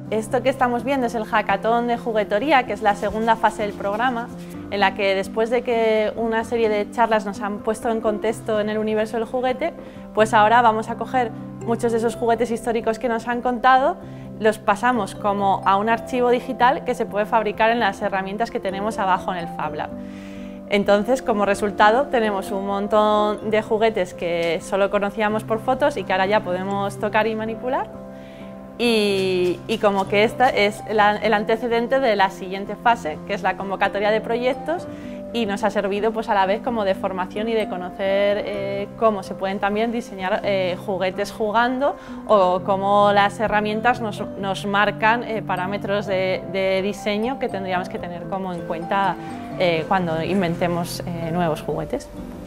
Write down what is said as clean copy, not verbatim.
Esto que estamos viendo es el hackathon de juguetoría, que es la segunda fase del programa, en la que después de que una serie de charlas nos han puesto en contexto en el universo del juguete, pues ahora vamos a coger muchos de esos juguetes históricos que nos han contado, los pasamos como a un archivo digital que se puede fabricar en las herramientas que tenemos abajo en el Fab Lab. Entonces, como resultado, tenemos un montón de juguetes que solo conocíamos por fotos y que ahora ya podemos tocar y manipular. Y como que esta es el antecedente de la siguiente fase, que es la convocatoria de proyectos, y nos ha servido pues a la vez como de formación y de conocer cómo se pueden también diseñar juguetes jugando, o cómo las herramientas nos marcan parámetros de diseño que tendríamos que tener como en cuenta cuando inventemos nuevos juguetes.